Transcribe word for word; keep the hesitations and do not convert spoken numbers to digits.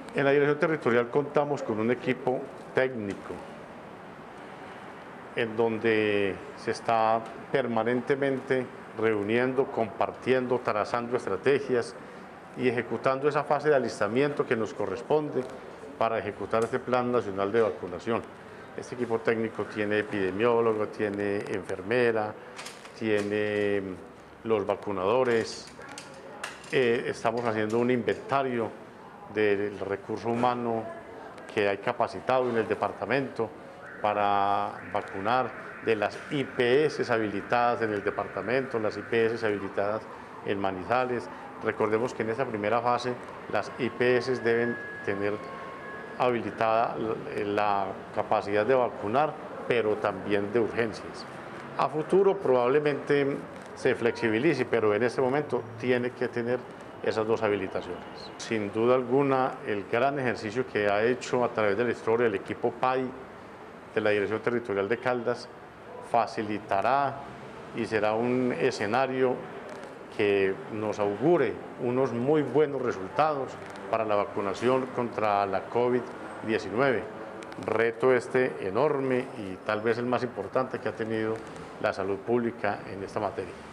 En la Dirección Territorial contamos con un equipo técnico en donde se está permanentemente reuniendo, compartiendo, trazando estrategias y ejecutando esa fase de alistamiento que nos corresponde para ejecutar este Plan Nacional de Vacunación. Este equipo técnico tiene epidemiólogo, tiene enfermera, tiene los vacunadores. Eh, estamos haciendo un inventario del recurso humano que hay capacitado en el departamento para vacunar, de las I P S habilitadas en el departamento, las I P S habilitadas en Manizales. Recordemos que en esa primera fase las I P S deben tener habilitada la capacidad de vacunar, pero también de urgencias. A futuro probablemente se flexibilice, pero en este momento tiene que tener esas dos habilitaciones. Sin duda alguna, el gran ejercicio que ha hecho a través de la historia el equipo P A I de la Dirección Territorial de Caldas facilitará y será un escenario que nos augure unos muy buenos resultados para la vacunación contra la COVID diecinueve. Reto este enorme y tal vez el más importante que ha tenido la salud pública en esta materia.